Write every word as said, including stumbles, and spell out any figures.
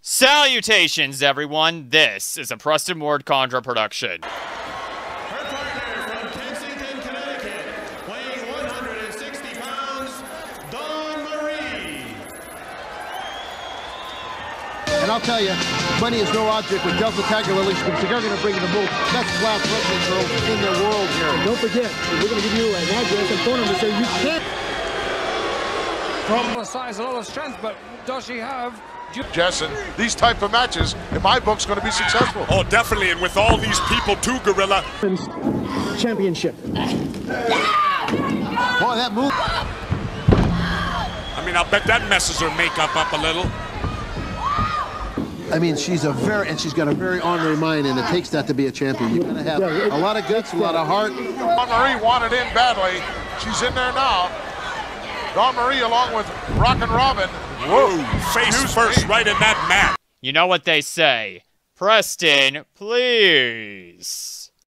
Salutations, everyone. This is a Preston Condra production. Her partner from Kensington, Connecticut, weighing one hundred sixty pounds, Dawn Marie. And I'll tell you, money is no object with Delta Tiger Lilies because they're going to bring the most best class wrestling girls in the world here. And don't forget, we're going to give you an address and phone number so you can't. All the size and all the strength, but does she have? Jessen, these type of matches, in my book's going to be successful. Oh, definitely, and with all these people too, Gorilla. Championship. Boy, that move. I mean, I'll bet that messes her makeup up a little. I mean, she's a very, and she's got a very ornery mind, and it takes that to be a champion. You gotta have a lot of guts, a lot of heart. Dawn Marie wanted in badly. She's in there now. Dawn Marie along with Rockin' Robin. Whoa, face Excuse first me. right in that mat. You know what they say. Preston, please.